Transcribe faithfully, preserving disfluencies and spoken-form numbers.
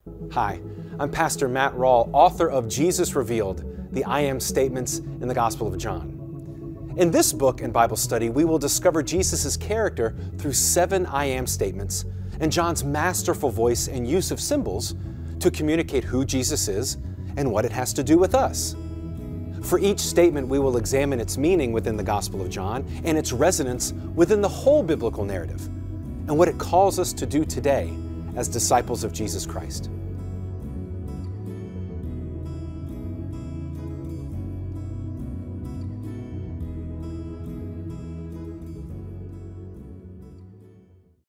Hi, I'm Pastor Matt Rawle, author of Jesus Revealed, the I Am Statements in the Gospel of John. In this book and Bible study, we will discover Jesus' character through seven I Am statements and John's masterful voice and use of symbols to communicate who Jesus is and what it has to do with us. For each statement, we will examine its meaning within the Gospel of John and its resonance within the whole biblical narrative, and what it calls us to do today as disciples of Jesus Christ.